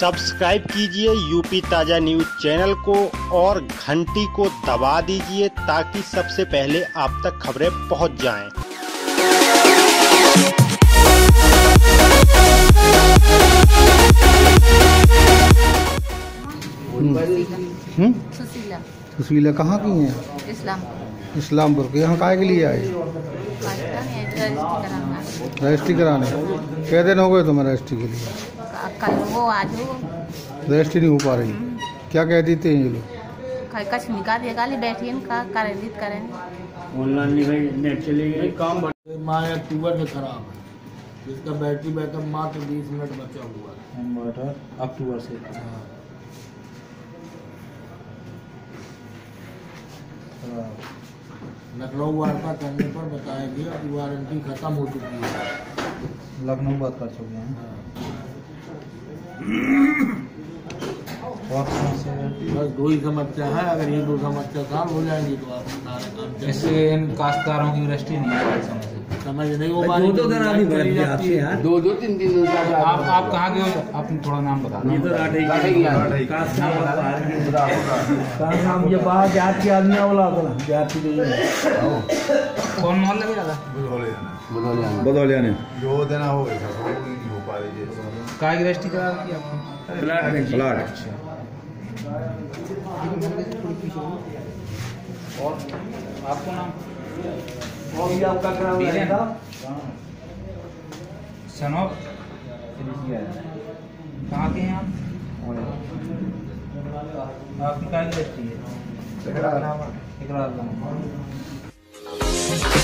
Subscribe कीजिए UP ताजा news channel को और घंटी को दबा दीजिए ताकि सबसे पहले आप तक खबरें पहुंच जाएं। सुशीला कहाँ की हैं? इस्लामपुर के। यहाँ काहे के लिए आए? रजिस्ट्री कराने। कै दिन हो गए तुम्हें रजिस्ट्री के लिए? कल वो आज रजिस्ट्री नहीं हो पा रही। क्या कह देते हैं ये लोग? कछ निकाल दिया गाली बैठी का करेंगे ऑनलाइन नहीं भाई, नेट चलेगा काम माँ अक्टूबर से खराब है, जिसका बैटरी बैकअप मात्र 20 मिनट बचा हुआ है। अक्टूबर से लखनऊ वार्ता करने पर बताया गया कि वारंटी खत्म हो चुकी है। लखनऊ बात कर चुके हैं। बस दो ही समस्या है, अगर ये दो समस्या सॉल्व हो जाएंगी तो आप सारा काम इससे इन काश्तकारों की रजिस्ट्री नहीं है समझ नहीं हो पा रही। दो तीन दिन आप कहाँ के हो? आप थोड़ा नाम बता दो। ये बाहर जात के आदमी वाला कौन मोहल्ला लग रहा था? बदौलिया ने जो देना हो पा रही कहाँ की रजिस्ट्री करा दी आपने? फ्लैट। और आपको नाम आपका सनोब कहाँ के हैं आप? आपकी कहाँ की रजिस्ट्री है? इकरार नामा।